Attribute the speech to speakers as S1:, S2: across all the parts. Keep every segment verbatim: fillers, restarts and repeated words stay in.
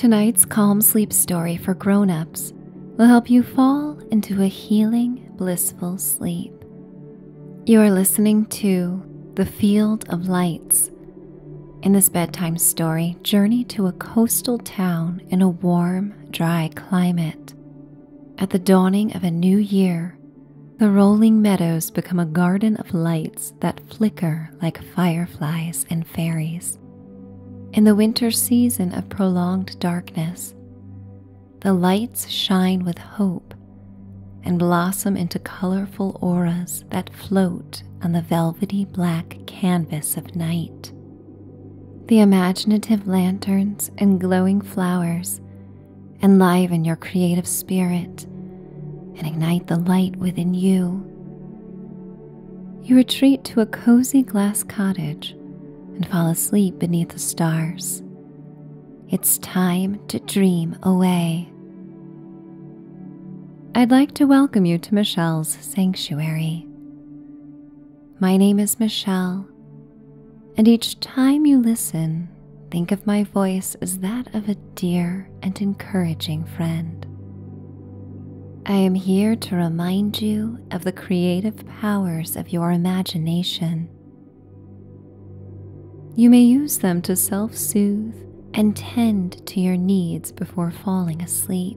S1: Tonight's calm sleep story for grown-ups will help you fall into a healing, blissful sleep. You are listening to The Field of Lights. In this bedtime story, journey to a coastal town in a warm, dry climate. At the dawning of a new year, the rolling meadows become a garden of lights that flicker like fireflies and fairies. In the winter season of prolonged darkness, the lights shine with hope and blossom into colorful auras that float on the velvety black canvas of night. The imaginative lanterns and glowing flowers enliven your creative spirit and ignite the light within you. You retreat to a cozy glass cottage and fall asleep beneath the stars. It's time to dream away. I'd like to welcome you to Michelle's Sanctuary. My name is Michelle, and each time you listen, think of my voice as that of a dear and encouraging friend. I am here to remind you of the creative powers of your imagination. You may use them to self-soothe and tend to your needs before falling asleep.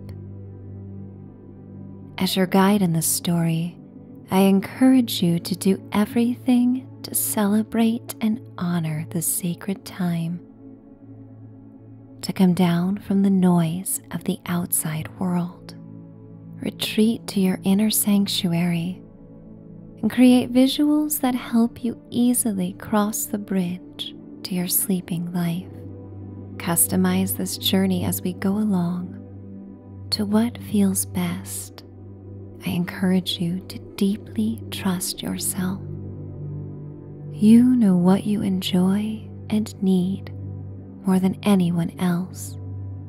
S1: As your guide in this story, I encourage you to do everything to celebrate and honor this sacred time, to come down from the noise of the outside world. Retreat to your inner sanctuary and create visuals that help you easily cross the bridge to your sleeping life. Customize this journey as we go along to what feels best. I encourage you to deeply trust yourself. You know what you enjoy and need more than anyone else.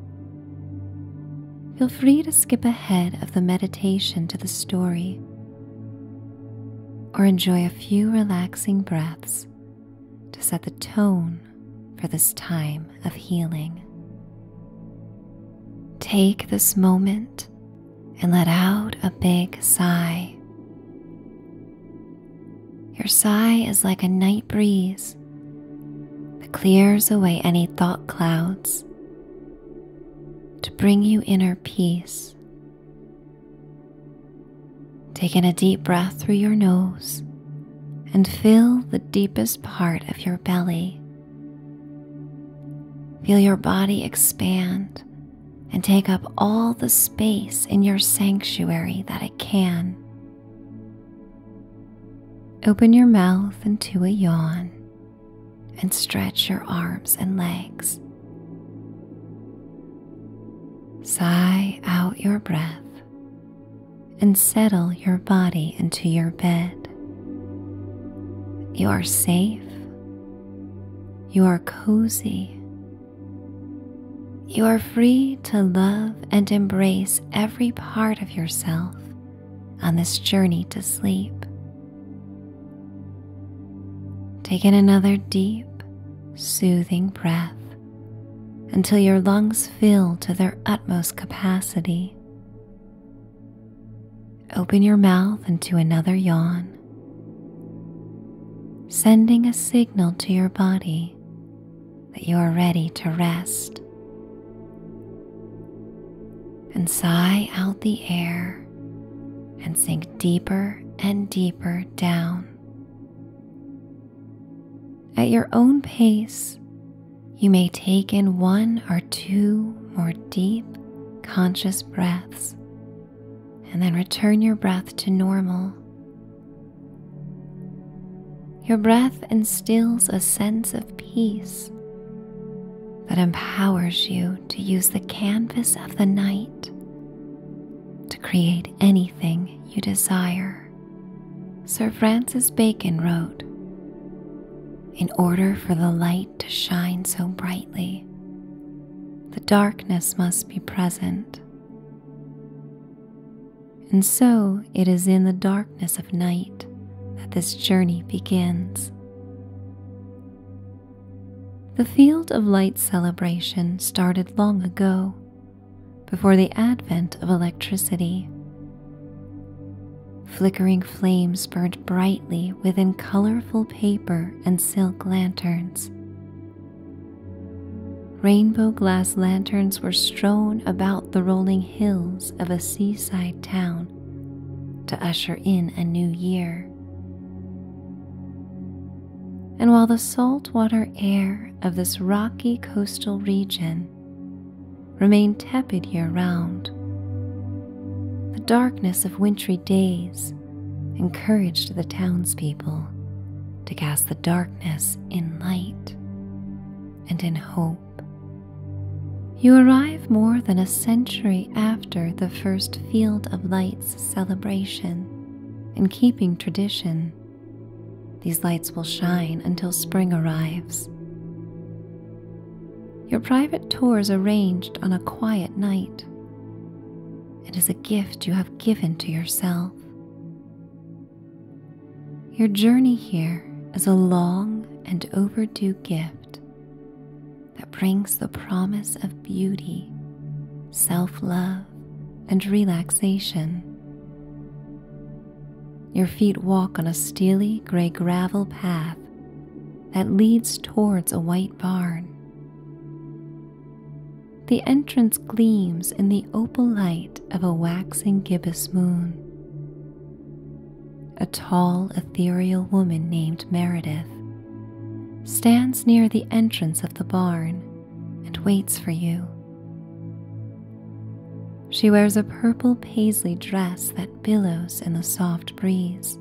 S1: Feel free to skip ahead of the meditation to the story, or enjoy a few relaxing breaths to set the tone for this time of healing. Take this moment and let out a big sigh. Your sigh is like a night breeze that clears away any thought clouds to bring you inner peace. Take in a deep breath through your nose and fill the deepest part of your belly. Feel your body expand and take up all the space in your sanctuary that it can. Open your mouth into a yawn and stretch your arms and legs. Sigh out your breath and settle your body into your bed. You are safe. You are cozy. You are free to love and embrace every part of yourself on this journey to sleep. Take in another deep, soothing breath until your lungs fill to their utmost capacity. Open your mouth into another yawn, sending a signal to your body that you are ready to rest. And sigh out the air and sink deeper and deeper down. At your own pace, you may take in one or two more deep, conscious breaths, and then return your breath to normal. Your breath instills a sense of peace that empowers you to use the canvas of the night to create anything you desire. Sir Francis Bacon wrote, "In order for the light to shine so brightly, the darkness must be present." And so it is in the darkness of night that this journey begins. The Field of Light celebration started long ago, before the advent of electricity. Flickering flames burned brightly within colorful paper and silk lanterns. Rainbow glass lanterns were strewn about the rolling hills of a seaside town to usher in a new year. And while the saltwater air of this rocky coastal region remained tepid year-round, the darkness of wintry days encouraged the townspeople to cast the darkness in light and in hope. You arrive more than a century after the first Field of Lights celebration. In keeping tradition, these lights will shine until spring arrives. Your private tour is arranged on a quiet night. It is a gift you have given to yourself. Your journey here is a long and overdue gift that brings the promise of beauty, self-love, and relaxation. Your feet walk on a steely gray gravel path that leads towards a white barn. The entrance gleams in the opal light of a waxing gibbous moon. A tall, ethereal woman named Meredith stands near the entrance of the barn and waits for you. She wears a purple paisley dress that billows in the soft breeze.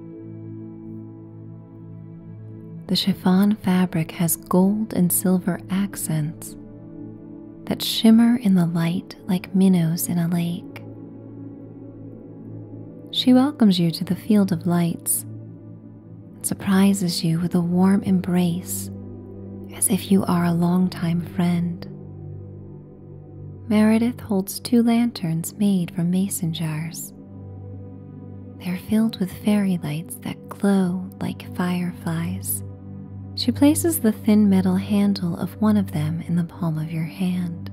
S1: The chiffon fabric has gold and silver accents that shimmer in the light like minnows in a lake. She welcomes you to the Field of Lights and surprises you with a warm embrace as if you are a longtime friend. Meredith holds two lanterns made from mason jars. They are filled with fairy lights that glow like fireflies. She places the thin metal handle of one of them in the palm of your hand.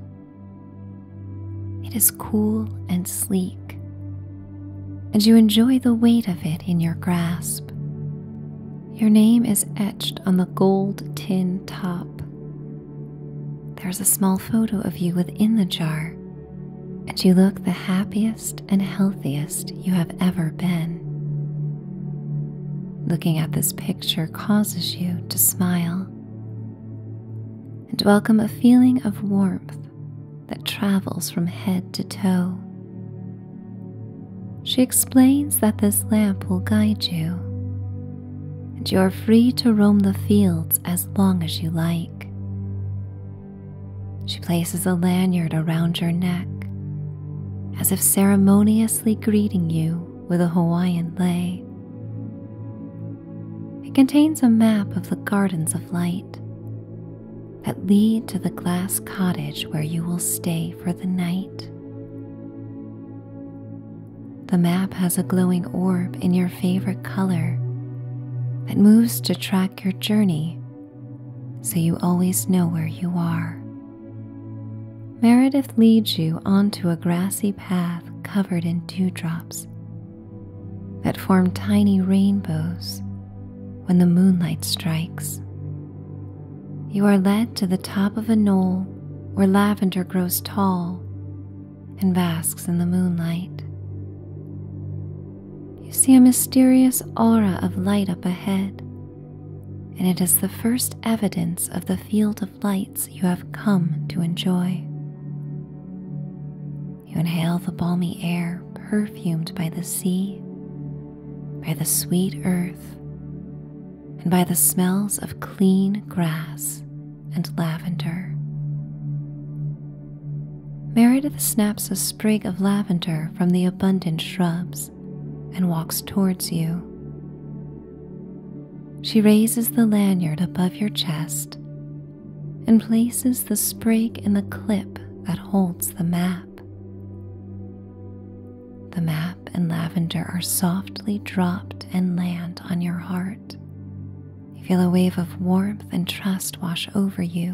S1: It is cool and sleek, and you enjoy the weight of it in your grasp. Your name is etched on the gold tin top. There's a small photo of you within the jar, and you look the happiest and healthiest you have ever been. Looking at this picture causes you to smile and welcome a feeling of warmth that travels from head to toe. She explains that this lamp will guide you, and you are free to roam the fields as long as you like. She places a lanyard around your neck, as if ceremoniously greeting you with a Hawaiian lei. It contains a map of the Gardens of Light that lead to the glass cottage where you will stay for the night. The map has a glowing orb in your favorite color that moves to track your journey, so you always know where you are. Meredith leads you onto a grassy path covered in dewdrops that form tiny rainbows when the moonlight strikes. You are led to the top of a knoll where lavender grows tall and basks in the moonlight. You see a mysterious aura of light up ahead, and it is the first evidence of the Field of Lights you have come to enjoy. You inhale the balmy air perfumed by the sea, by the sweet earth, and by the smells of clean grass and lavender. Meredith snaps a sprig of lavender from the abundant shrubs and walks towards you. She raises the lanyard above your chest and places the sprig in the clip that holds the map. The map and lavender are softly dropped and land on your heart. You Feel a wave of warmth and trust wash over you.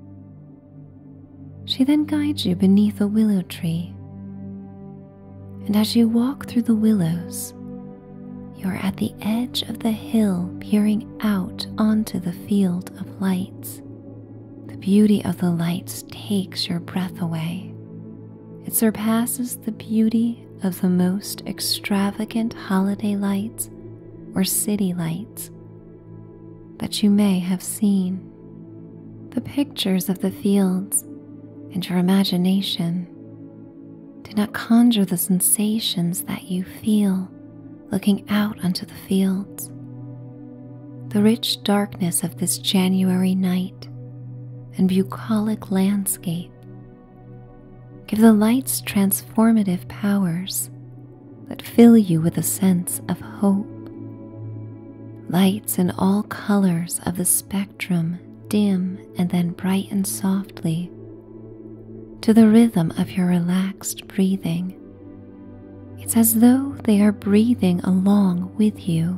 S1: She then guides you beneath a willow tree, and as you walk through the willows, you are at the edge of the hill peering out onto the field of lights. The beauty of the lights takes your breath away. It surpasses the beauty of the most extravagant holiday lights or city lights that you may have seen. The pictures of the fields and your imagination do not conjure the sensations that you feel looking out onto the fields. The rich darkness of this January night and bucolic landscape give the lights transformative powers that fill you with a sense of hope. Lights in all colors of the spectrum dim and then brighten softly to the rhythm of your relaxed breathing. It's as though they are breathing along with you.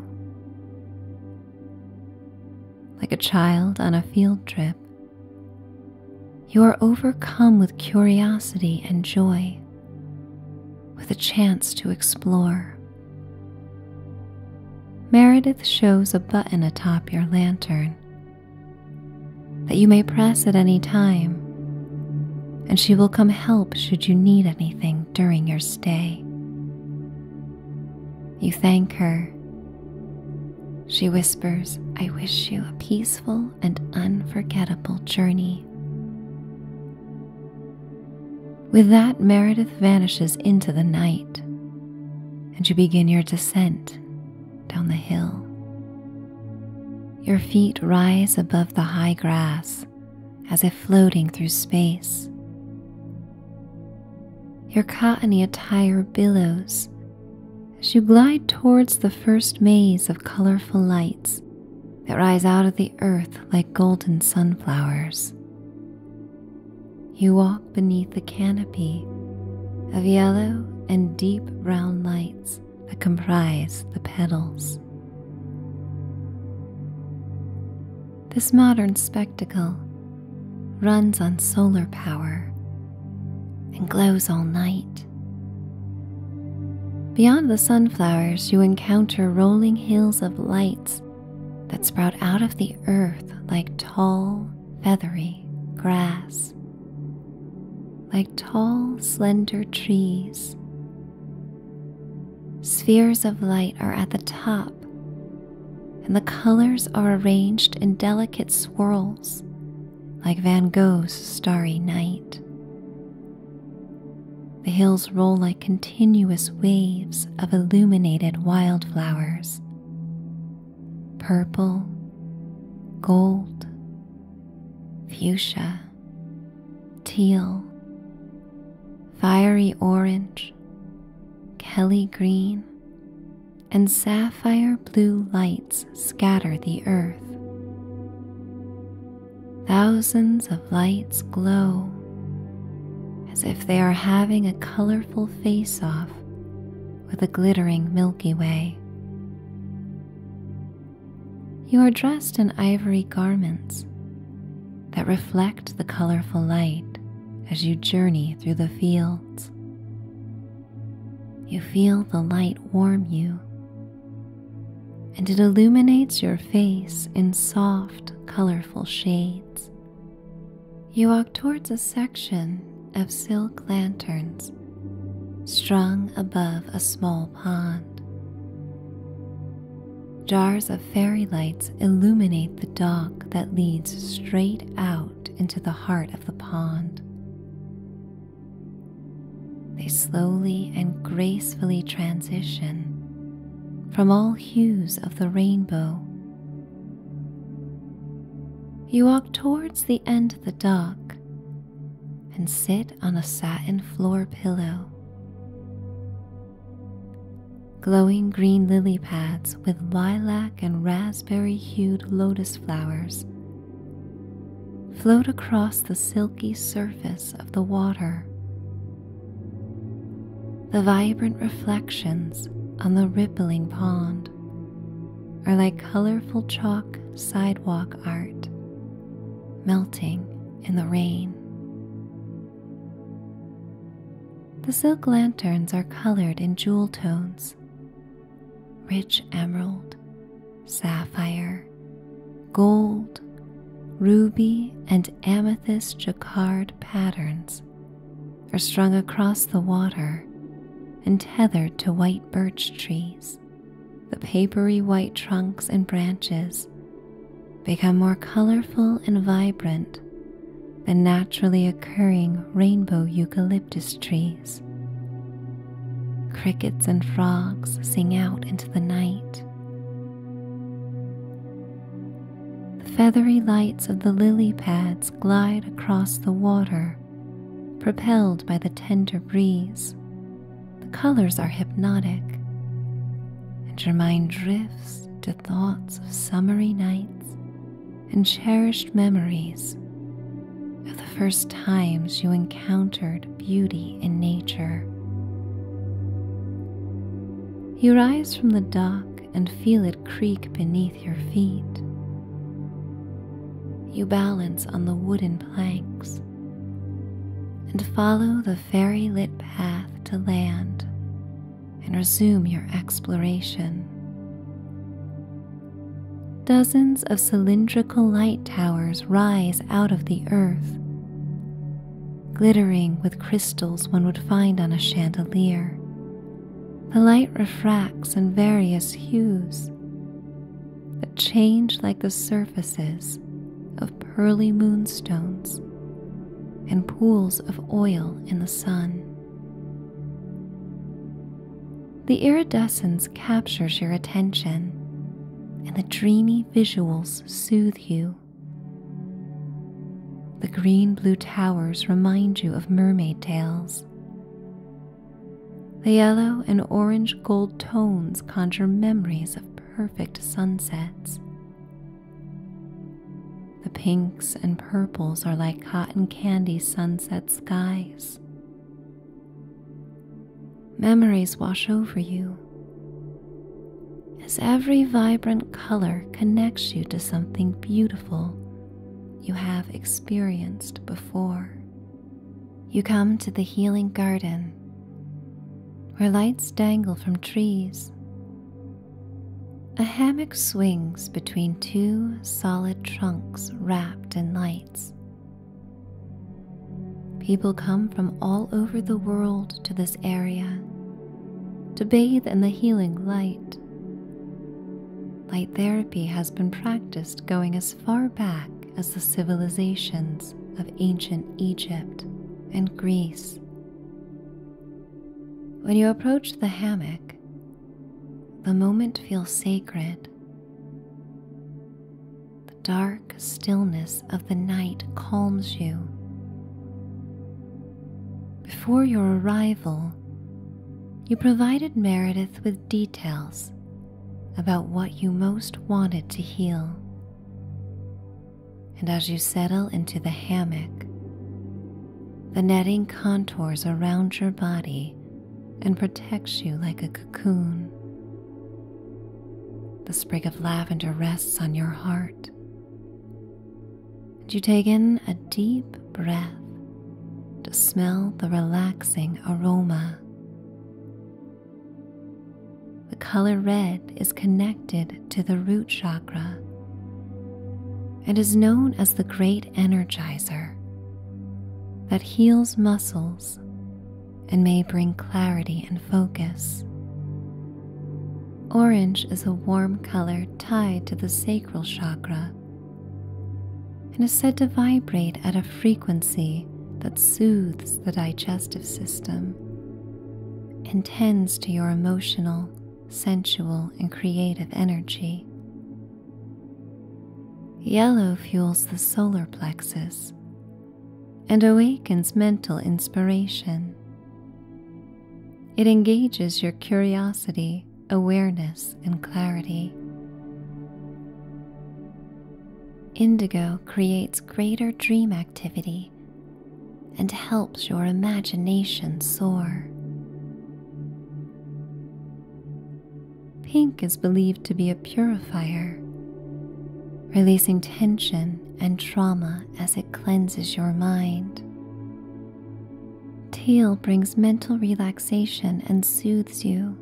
S1: Like a child on a field trip, you are overcome with curiosity and joy, with a chance to explore. Meredith shows a button atop your lantern that you may press at any time, and she will come help should you need anything during your stay. You thank her. She whispers, "I wish you a peaceful and unforgettable journey." With that, Meredith vanishes into the night, and you begin your descent down the hill. Your feet rise above the high grass as if floating through space. Your cottony attire billows as you glide towards the first maze of colorful lights that rise out of the earth like golden sunflowers. You walk beneath the canopy of yellow and deep brown lights that comprise the petals. This modern spectacle runs on solar power and glows all night. Beyond the sunflowers, you encounter rolling hills of lights that sprout out of the earth like tall, feathery grass, like tall, slender trees. Spheres of light are at the top, and the colors are arranged in delicate swirls, like Van Gogh's Starry Night. The hills roll like continuous waves of illuminated wildflowers. Purple, gold, fuchsia, teal, fiery orange, Kelly green, and sapphire blue lights scatter the earth. Thousands of lights glow as if they are having a colorful face-off with a glittering Milky Way. You are dressed in ivory garments that reflect the colorful light as you journey through the fields. You feel the light warm you, and it illuminates your face in soft, colorful shades. You walk towards a section of silk lanterns strung above a small pond. Jars of fairy lights illuminate the dock that leads straight out into the heart of the pond. They slowly and gracefully transition from all hues of the rainbow. You walk towards the end of the dock and sit on a satin floor pillow. Glowing green lily pads with lilac and raspberry-hued lotus flowers float across the silky surface of the water. The vibrant reflections on the rippling pond are like colorful chalk sidewalk art, melting in the rain. The silk lanterns are colored in jewel tones, rich emerald, sapphire, gold, ruby, and amethyst jacquard patterns are strung across the water and tethered to white birch trees. The papery white trunks and branches become more colorful and vibrant than naturally occurring rainbow eucalyptus trees. Crickets and frogs sing out into the night. The feathery lights of the lily pads glide across the water, propelled by the tender breeze. The colors are hypnotic, and your mind drifts to thoughts of summery nights and cherished memories of the first times you encountered beauty in nature. You rise from the dock and feel it creak beneath your feet. You balance on the wooden planks and follow the fairy-lit path to land and resume your exploration. Dozens of cylindrical light towers rise out of the earth, glittering with crystals one would find on a chandelier. The light refracts in various hues that change like the surfaces of pearly moonstones and pools of oil in the sun. The iridescence captures your attention, and the dreamy visuals soothe you. The green-blue towers remind you of mermaid tales. The yellow and orange-gold tones conjure memories of perfect sunsets. The pinks and purples are like cotton candy sunset skies. Memories wash over you, as every vibrant color connects you to something beautiful you have experienced before. You come to the healing garden, where lights dangle from trees. A hammock swings between two solid trunks wrapped in lights. People come from all over the world to this area to bathe in the healing light. Light therapy has been practiced going as far back as the civilizations of ancient Egypt and Greece. When you approach the hammock, the moment feels sacred. The dark stillness of the night calms you. Before your arrival, you provided Meredith with details about what you most wanted to heal. And as you settle into the hammock, the netting contours around your body and protects you like a cocoon. The sprig of lavender rests on your heart, and you take in a deep breath to smell the relaxing aroma. The color red is connected to the root chakra and is known as the great energizer that heals muscles and may bring clarity and focus. Orange is a warm color tied to the sacral chakra and is said to vibrate at a frequency that soothes the digestive system and tends to your emotional, sensual, and creative energy. Yellow fuels the solar plexus and awakens mental inspiration. It engages your curiosity, awareness, and clarity. Indigo creates greater dream activity and helps your imagination soar. pink is believed to be a purifier, releasing tension and trauma as it cleanses your mind. Teal brings mental relaxation and soothes you.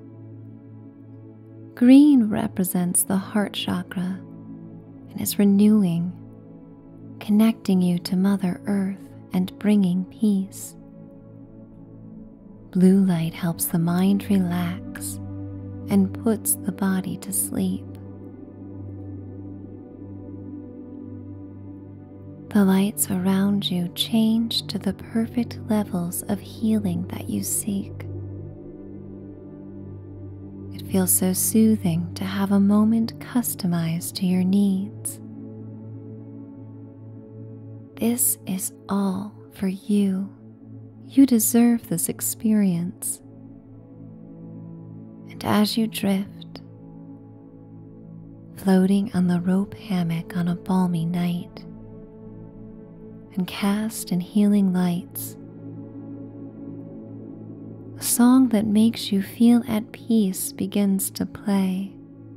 S1: Green represents the heart chakra and is renewing, connecting you to Mother Earth and bringing peace. Blue light helps the mind relax and puts the body to sleep. The lights around you change to the perfect levels of healing that you seek. It feels so soothing to have a moment customized to your needs. This is all for you. You deserve this experience. And as you drift, floating on the rope hammock on a balmy night, and cast in healing lights, a song that makes you feel at peace begins to play.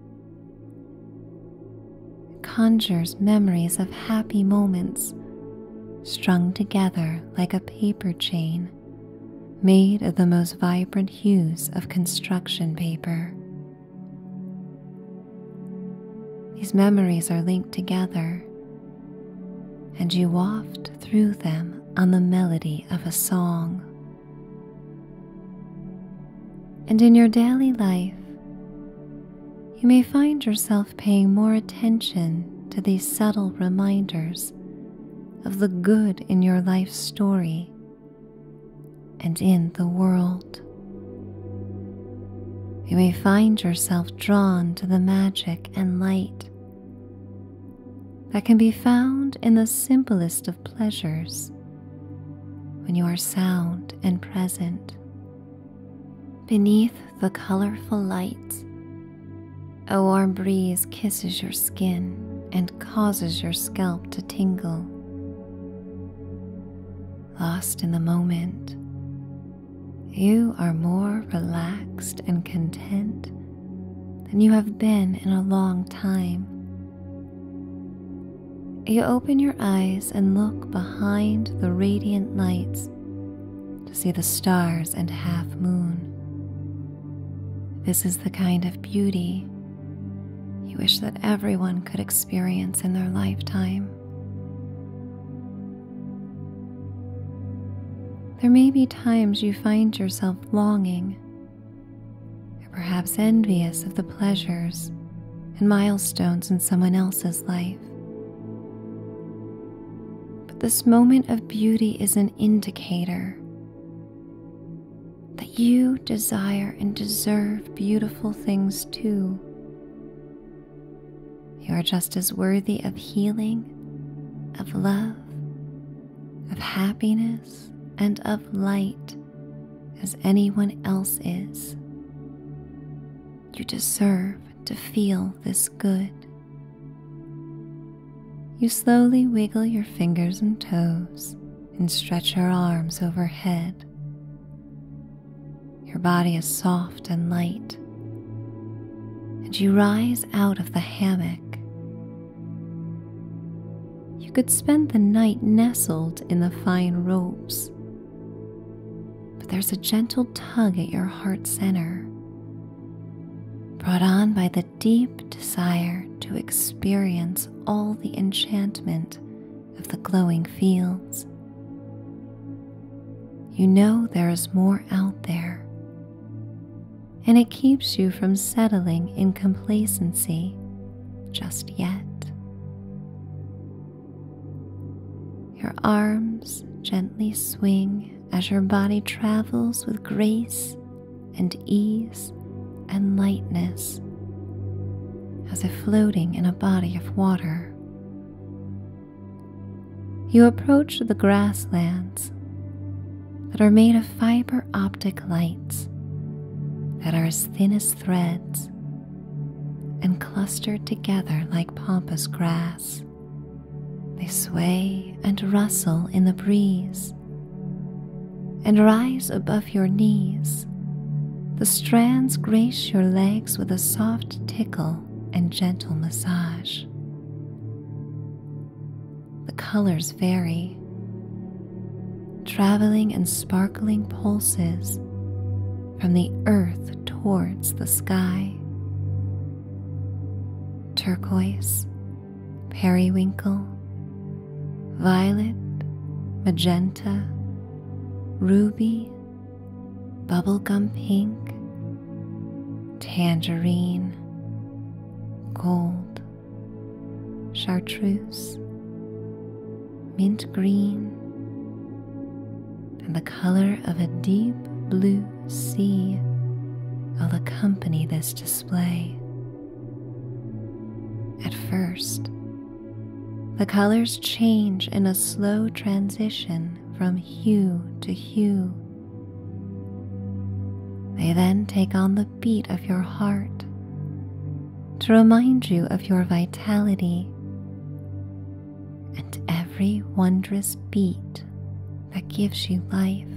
S1: It conjures memories of happy moments strung together like a paper chain made of the most vibrant hues of construction paper. These memories are linked together, and you waft through them on the melody of a song. And in your daily life, you may find yourself paying more attention to these subtle reminders of the good in your life story and in the world. You may find yourself drawn to the magic and light that can be found in the simplest of pleasures when you are sound and present. Beneath the colorful lights, a warm breeze kisses your skin and causes your scalp to tingle. Lost in the moment, you are more relaxed and content than you have been in a long time. You open your eyes and look behind the radiant lights to see the stars and half moon. This is the kind of beauty you wish that everyone could experience in their lifetime. There may be times you find yourself longing, or perhaps envious of the pleasures and milestones in someone else's life. But this moment of beauty is an indicator that you desire and deserve beautiful things too. You are just as worthy of healing, of love, of happiness, and of light as anyone else is. You deserve to feel this good. You slowly wiggle your fingers and toes and stretch your arms overhead. Your body is soft and light, and you rise out of the hammock. You could spend the night nestled in the fine ropes, but there's a gentle tug at your heart center, brought on by the deep desire to experience all the enchantment of the glowing fields. You know there is more out there, and it keeps you from settling in complacency just yet. Your arms gently swing as your body travels with grace and ease and lightness, as if floating in a body of water. You approach the grasslands that are made of fiber optic lights that are as thin as threads and clustered together like pampas grass. They sway and rustle in the breeze and rise above your knees The strands grace your legs with a soft tickle and gentle massage. The colors vary, traveling in sparkling pulses from the earth towards the sky. Turquoise, periwinkle, violet, magenta, ruby, bubblegum pink, tangerine, gold, chartreuse, mint green, and the color of a deep blue sea will accompany this display. At first, the colors change in a slow transition from hue to hue. They then take on the beat of your heart to remind you of your vitality and every wondrous beat that gives you life.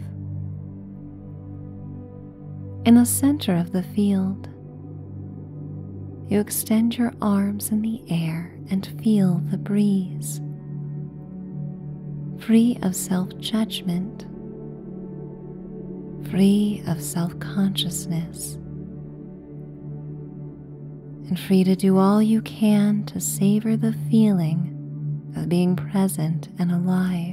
S1: In the center of the field, you extend your arms in the air and feel the breeze, free of self-judgment, free of self-consciousness, and free to do all you can to savor the feeling of being present and alive.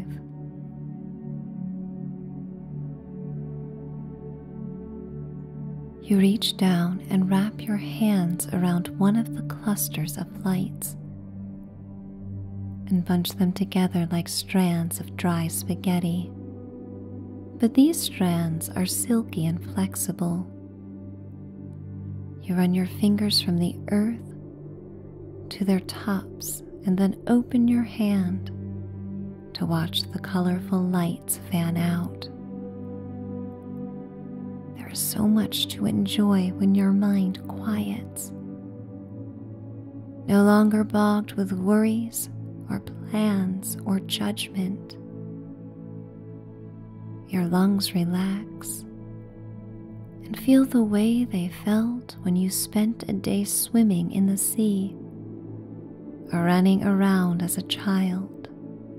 S1: You reach down and wrap your hands around one of the clusters of lights and bunch them together like strands of dry spaghetti. But these strands are silky and flexible. You run your fingers from the earth to their tops and then open your hand to watch the colorful lights fan out. There is so much to enjoy when your mind quiets, no longer bogged with worries or plans or judgment. Your lungs relax and feel the way they felt when you spent a day swimming in the sea or running around as a child.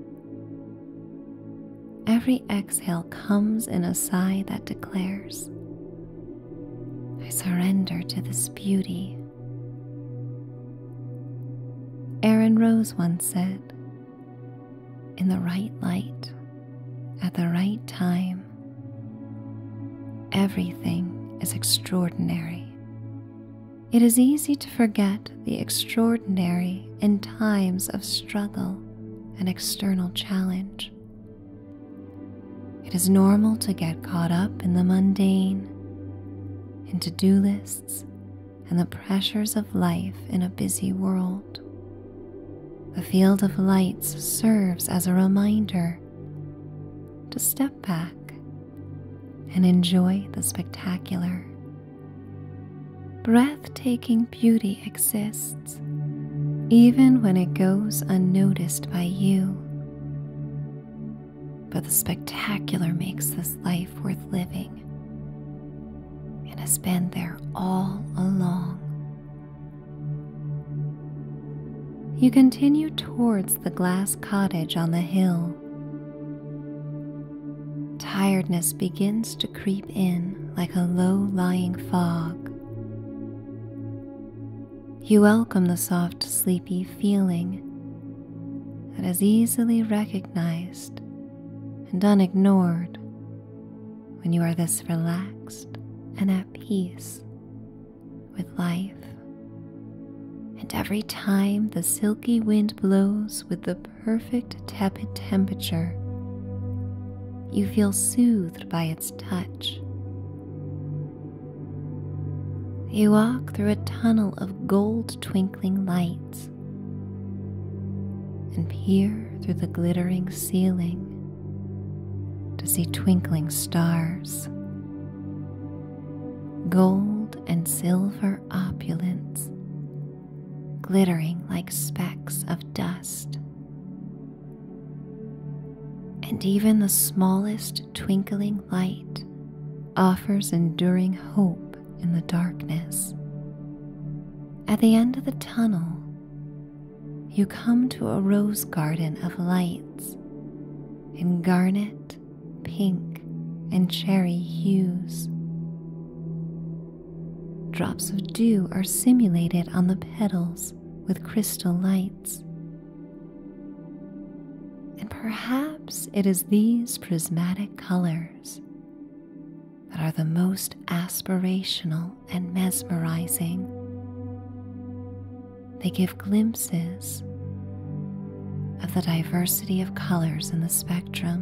S1: Every exhale comes in a sigh that declares, I surrender to this beauty. Aaron Rose once said, in the right light, at the right time, everything is extraordinary. It is easy to forget the extraordinary in times of struggle and external challenge. It is normal to get caught up in the mundane, in to-do lists, and the pressures of life in a busy world. The field of lights serves as a reminder to step back and enjoy the spectacular. Breathtaking beauty exists, even when it goes unnoticed by you. But the spectacular makes this life worth living and has been there all along. You continue towards the glass cottage on the hill. Tiredness begins to creep in like a low-lying fog. You welcome the soft, sleepy feeling that is easily recognized and unignored when you are this relaxed and at peace with life. And every time the silky wind blows with the perfect tepid temperature, you feel soothed by its touch. You walk through a tunnel of gold twinkling lights and peer through the glittering ceiling to see twinkling stars, gold and silver opulence, glittering like specks of dust. And even the smallest twinkling light offers enduring hope in the darkness. At the end of the tunnel, you come to a rose garden of lights in garnet, pink, and cherry hues. Drops of dew are simulated on the petals with crystal lights. And perhaps it is these prismatic colors that are the most aspirational and mesmerizing. They give glimpses of the diversity of colors in the spectrum,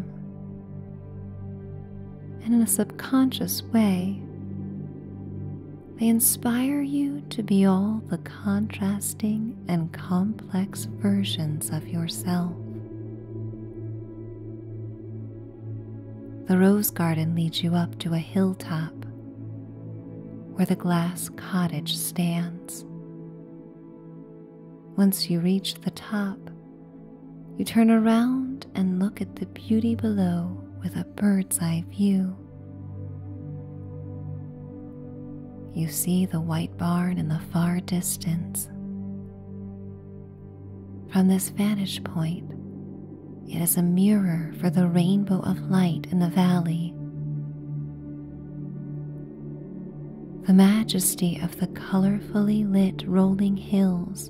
S1: and in a subconscious way, they inspire you to be all the contrasting and complex versions of yourself. The rose garden leads you up to a hilltop where the glass cottage stands. Once you reach the top, you turn around and look at the beauty below with a bird's eye view. You see the white barn in the far distance. From this vantage point, it is a mirror for the rainbow of light in the valley. The majesty of the colorfully lit rolling hills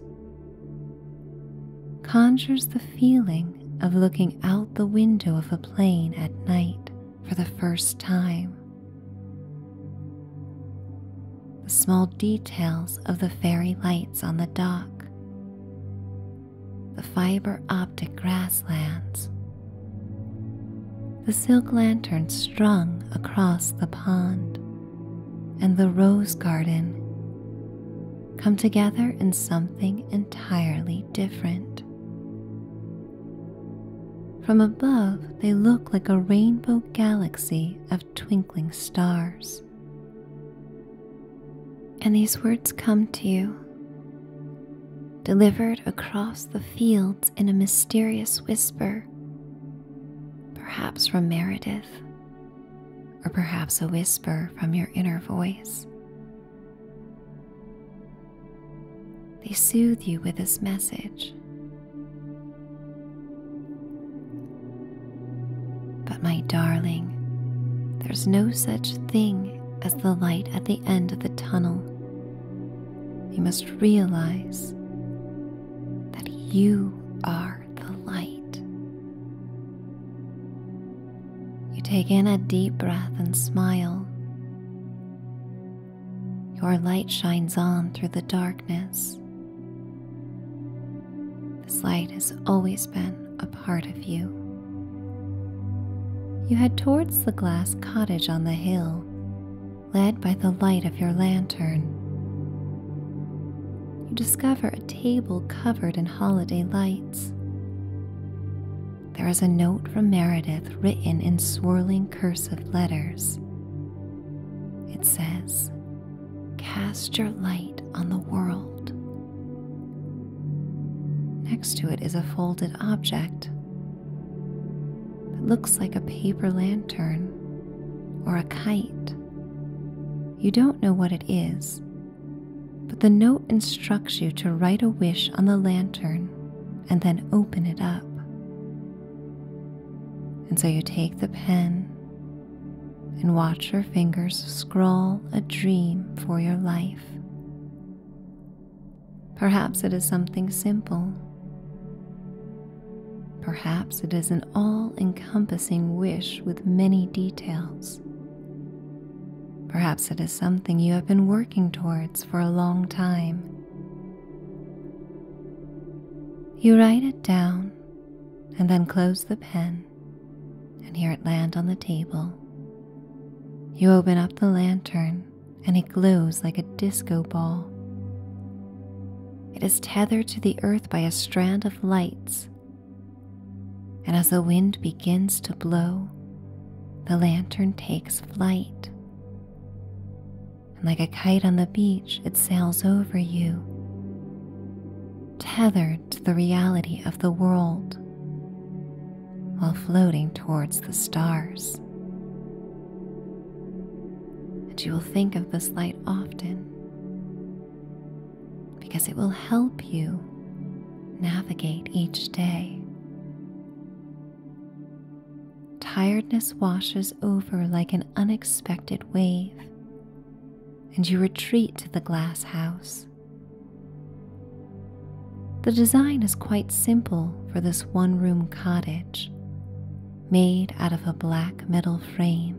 S1: conjures the feeling of looking out the window of a plane at night for the first time. The small details of the fairy lights on the dock, the fiber optic grasslands, the silk lanterns strung across the pond, and the rose garden come together in something entirely different. From above, they look like a rainbow galaxy of twinkling stars. And these words come to you, delivered across the fields in a mysterious whisper, perhaps from Meredith, or perhaps a whisper from your inner voice. They soothe you with this message. But my darling, there's no such thing as the light at the end of the tunnel. You must realize that you are the light. You take in a deep breath and smile. Your light shines on through the darkness. This light has always been a part of you. You head towards the glass cottage on the hill, led by the light of your lantern. You discover a table covered in holiday lights. There is a note from Meredith written in swirling cursive letters. It says, "Cast your light on the world." Next to it is a folded object that looks like a paper lantern or a kite. You don't know what it is, but the note instructs you to write a wish on the lantern and then open it up. And so you take the pen and watch your fingers scrawl a dream for your life. Perhaps it is something simple. Perhaps it is an all-encompassing wish with many details. Perhaps it is something you have been working towards for a long time. You write it down and then close the pen and hear it land on the table. You open up the lantern and it glows like a disco ball. It is tethered to the earth by a strand of lights, and as the wind begins to blow, the lantern takes flight. And like a kite on the beach, it sails over you, tethered to the reality of the world, while floating towards the stars. and you will think of this light often because it will help you navigate each day. Tiredness washes over like an unexpected wave, and you retreat to the glass house. The design is quite simple for this one-room cottage, made out of a black metal frame.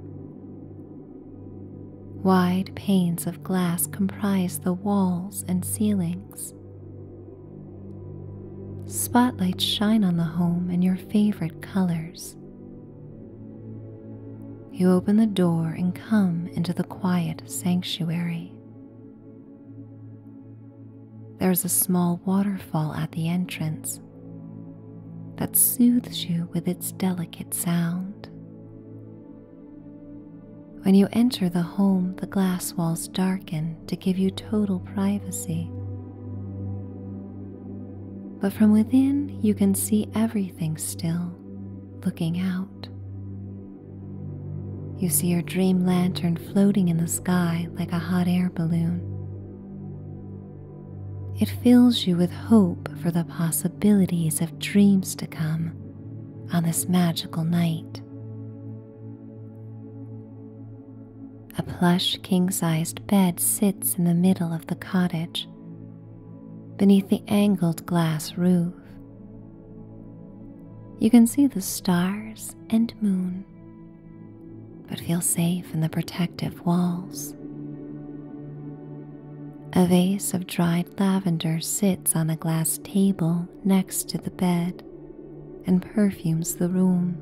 S1: Wide panes of glass comprise the walls and ceilings. Spotlights shine on the home in your favorite colors. You open the door and come into the quiet sanctuary. There is a small waterfall at the entrance that soothes you with its delicate sound. When you enter the home, the glass walls darken to give you total privacy. But from within, you can see everything still, looking out. You see your dream lantern floating in the sky like a hot air balloon. It fills you with hope for the possibilities of dreams to come on this magical night. A plush king-sized bed sits in the middle of the cottage, beneath the angled glass roof. You can see the stars and moon, but feel safe in the protective walls. A vase of dried lavender sits on a glass table next to the bed and perfumes the room.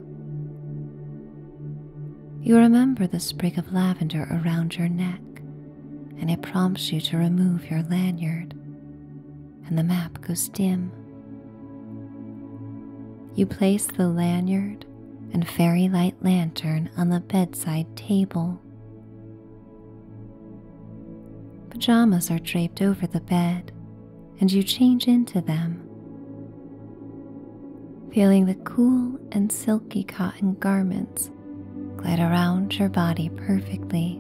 S1: You remember the sprig of lavender around your neck, and it prompts you to remove your lanyard, and the map goes dim. You place the lanyard and fairy light lantern on the bedside table. Pajamas are draped over the bed, and you change into them, feeling the cool and silky cotton garments glide around your body perfectly.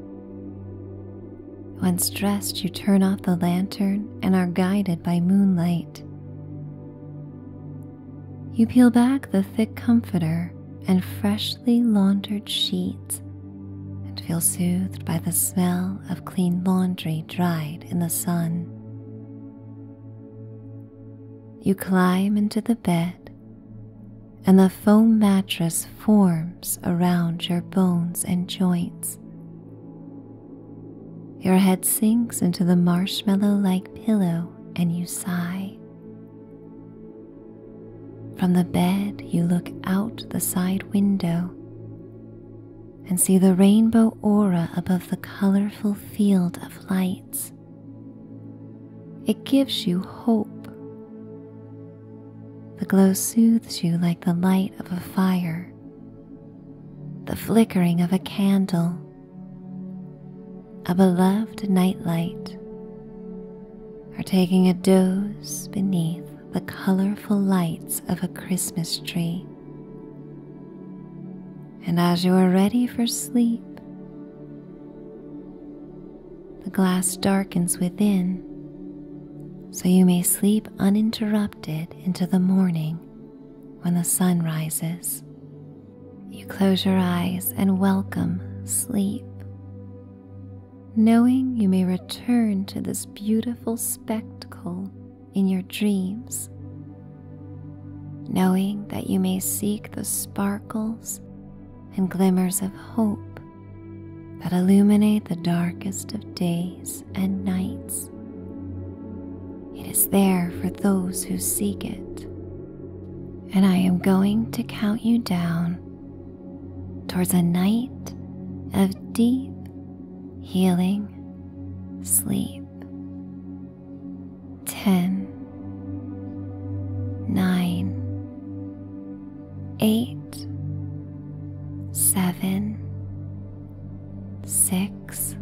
S1: Once dressed, you turn off the lantern and are guided by moonlight. You peel back the thick comforter and freshly laundered sheets and feel soothed by the smell of clean laundry dried in the sun. You climb into the bed, and the foam mattress forms around your bones and joints. Your head sinks into the marshmallow-like pillow and you sigh. From the bed, you look out the side window and see the rainbow aura above the colorful field of lights. It gives you hope. The glow soothes you like the light of a fire, the flickering of a candle, a beloved nightlight, or taking a doze beneath the colorful lights of a Christmas tree. And as you are ready for sleep, the glass darkens within, so you may sleep uninterrupted into the morning when the sun rises. You close your eyes and welcome sleep, knowing you may return to this beautiful spectacle in your dreams, knowing that you may seek the sparkles and glimmers of hope that illuminate the darkest of days and nights. It is there for those who seek it, and I am going to count you down towards a night of deep, healing sleep. Ten, nine, eight, seven, six,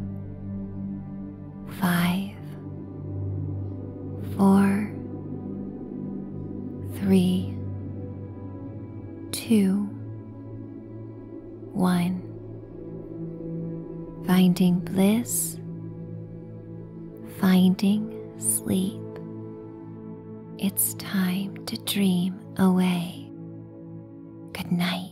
S1: five, four, three, two, one. finding bliss, finding sleep. It's time to dream away. Good night.